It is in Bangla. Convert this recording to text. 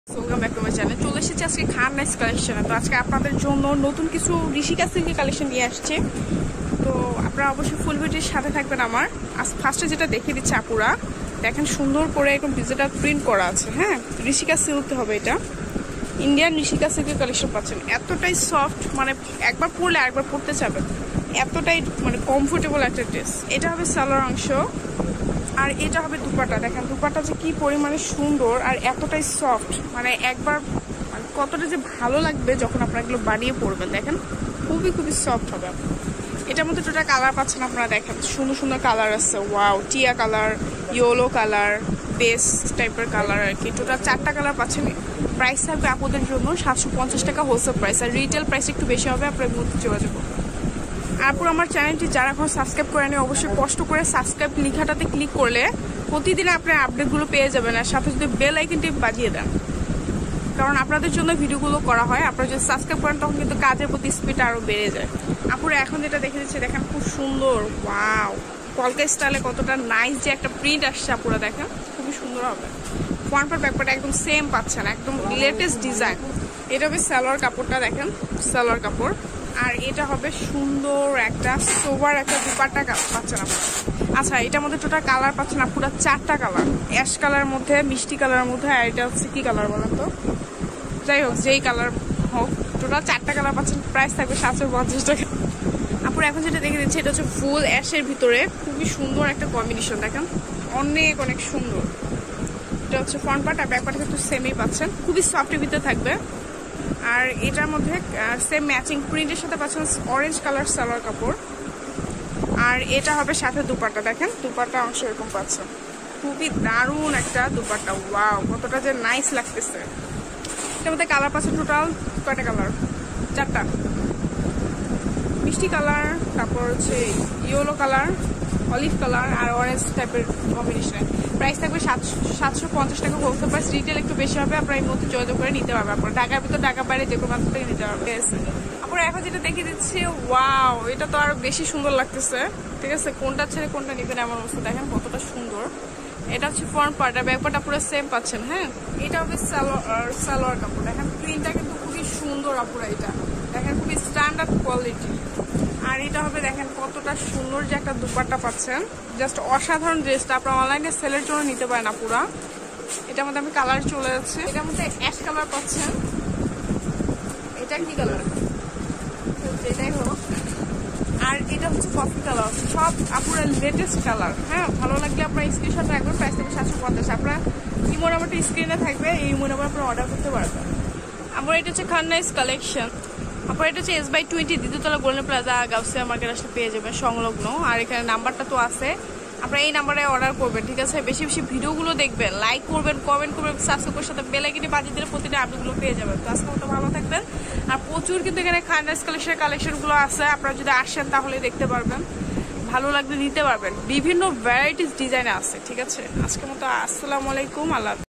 Welcome back to my channel. চলে এসেছি আজকে খান নাইস কালেকশনে। তো আজকে আপনাদের জন্য নতুন কিছু ঋষিকা সিল্কের কালেকশন নিয়ে আসছে। তো আপনারা অবশ্যই ফুল ভিডিওর সাথে থাকবেন। আমার আজ ফার্স্টে যেটা দেখিয়ে দিচ্ছে আপুরা, দেখেন সুন্দর করে এরকম ডিজিটাল প্রিন্ট করা আছে। হ্যাঁ, ঋষিকা সিল্ক হবে এটা। ইন্ডিয়ান ঋষিকা সিল্কের কালেকশন পাচ্ছেন। এতটাই সফট, মানে একবার পরলে আরেকবার পরতে চাবেন, এতটাই মানে কমফোর্টেবল একটা ড্রেস। এটা হবে সালোয়ার অংশ, আর এটা হবে দুপাটা। দেখেন দুপাটা যে কি পরিমাণে সুন্দর আর এতটাই সফট, মানে একবার মানে কতটা যে ভালো লাগবে যখন আপনারা এগুলো বানিয়ে পরবেন। দেখেন খুবই সফট হবে। এটার মধ্যে টোটাল কালার পাচ্ছেন আপনারা। দেখেন সুন্দর সুন্দর কালার আছে। ওয়াও, টিয়া কালার, ইয়েলো কালার, বেস টাইপের কালার আর কি। টোটাল 4টা কালার পাচ্ছেন। প্রাইস থাকবে আপনাদের জন্য 750 টাকা হোলসেল প্রাইস, আর রিটেল প্রাইস একটু বেশি হবে। আপনার মধ্যে যোগাযোগ করুন। তারপর আমার চ্যানেলটি যারা এখন সাবস্ক্রাইব করেনি, অবশ্যই কষ্ট করে সাবস্ক্রাইব লেখাটাতে ক্লিক করলে প্রতিদিন আপনার আপডেটগুলো পেয়ে যাবেন। আর সাথে যদি বেল আইকনটি বাজিয়ে দেন, কারণ আপনাদের জন্য ভিডিওগুলো করা হয়। আপনারা যদি সাবস্ক্রাইব করেন তখন কিন্তু কাজের প্রতি স্পিড আরও বেড়ে যায়। আপুরা এখন যেটা দেখে দিচ্ছে, দেখেন খুব সুন্দর। ওয়াও, কলকা স্টাইলে কতটা নাইস যে একটা প্রিন্ট আসছে। আপুরা দেখেন খুবই সুন্দর হবে। ফ্রন্ট পার্ট ব্যাক পার্ট একদম সেম পাচ্ছেন, একদম লেটেস্ট ডিজাইন। এটা হবে সালোয়ার কাপড়টা, দেখেন সালোয়ার কাপড়। আর এটা হবে সুন্দর একটা সোবার একটা দুপাট্টা পাচ্ছেন আপনারা। আচ্ছা, এটার মধ্যে টোটাল কালার পাচ্ছেন আপুরা 4টা কালার। অ্যাশ কালারের মধ্যে, মিষ্টি কালারের মধ্যে, আর এটা হচ্ছে কি কালার বলেন তো, যাই হোক যেই কালার হোক, টোটাল 4টা কালার পাচ্ছেন। প্রাইস থাকবে 750 টাকা। আপুরা এখন যেটা দেখে দিচ্ছি, এটা হচ্ছে ফুল অ্যাশের ভিতরে খুবই সুন্দর একটা কম্বিনেশন। দেখেন অনেক সুন্দর। এটা হচ্ছে ফ্রন্ট পার্ট, আর ব্যাক পার্ট কিন্তু সেমই পাচ্ছেন। খুবই সফটের ভিতরে থাকবে। আর এটার মধ্যে সেম ম্যাচিং প্রিন্টের সাথে পাচ্ছেন অরেঞ্জ কালার সালোয়ার কাপড়। আর এটা হবে সাথে দুপাট্টা। দেখেন দুপাট্টা অংশ এরকম পাচ্ছেন। খুবই দারুণ একটা দুপাট্টা। ওয়াও, কতটা যে নাইস লাগতেছে। এটার মধ্যে কালার পাচ্ছেন টোটাল কয়টা কালার? 4টা। মিষ্টি কালার, তারপর হচ্ছে ইয়েলো কালার, অলিভ কালার, আর অরেঞ্জ টাইপের কম্বিনেশনে। প্রাইস থাকবে 750 টাকা হোলসেল প্রাইস। রিটেল একটু বেশি হবে। আপনারা এই মধ্যে যোগাযোগ করে নিতে পারবেন। আপনারা ঢাকার ভিতর, ঢাকার বাইরে যে কোনো প্রান্ত থেকে নিতে পারবেন। আপনারা এখন যেটা দেখিয়ে দিচ্ছি, ওয়াও, এটা তো আরো বেশি সুন্দর লাগতেছে। ঠিক আছে, কোনটা ছেড়ে কোনটা নিবেন এমন অবস্থা। দেখেন কতটা সুন্দর। এটা হচ্ছে ফ্রন্ট পার্ট, আর ব্যাক পার্ট পুরো সেম পাচ্ছেন। হ্যাঁ, এটা হবে সালোয়ার কাপড়। দেখেন প্রিন্টটা কিন্তু খুবই সুন্দর আপুরা। এটা দেখেন খুবই স্ট্যান্ডার্ড কোয়ালিটি। আর এটা হবে দেখেন কতটা সুন্দর যে একটা দুপাট্টা পাচ্ছেন। জাস্ট অসাধারণ ড্রেসটা। আপনারা অনলাইনে সেলের জন্য নিতে পারেন আপুরা। এটার মধ্যে আমি কালার চলে যাচ্ছে। এটার মধ্যে অ্যাশ কালার পাচ্ছেন। এটা কি কালার? যেটাই হোক। আর এটা হচ্ছে কফি কালার। সব আপুরা লেটেস্ট কালার। হ্যাঁ, ভালো লাগলে আপনারা স্ক্রিনশট রাখবেন। প্রাইস থাকবে 750। আপনারা ইমো নাম্বারটা স্ক্রিনে থাকবে, এই ইমো নাম্বার আপনারা অর্ডার করতে পারবেন। আমার এটা হচ্ছে খান নাইস কালেকশন। আপনার এটা হচ্ছে S/20 দ্বিতীয়তলা গোল্ডেন প্লাজা, গাউসিয়া মার্কেট আসলে পেয়ে যাবেন সংলগ্ন। আর এখানে নাম্বারটা তো আছে, আপনারা এই নাম্বারে অর্ডার করবেন। ঠিক আছে, বেশি ভিডিওগুলো দেখবেন, লাইক করবেন, কমেন্ট করবেন, সাবস্ক্রাইবের সাথে বেল আইকনটি বাজিয়ে দিলে প্রতিদিন আপডেটগুলো পেয়ে যাবেন। তো আজকে মতো ভালো থাকবেন। আর প্রচুর কিন্তু এখানে খান নাইস কালেকশনগুলো আছে। আপনারা যদি আসেন তাহলে দেখতে পারবেন, ভালো লাগলে নিতে পারবেন। বিভিন্ন ভ্যারাইটিস ডিজাইন আছে। ঠিক আছে, আজকের মতো আসসালামু আলাইকুম, আল্লাহ।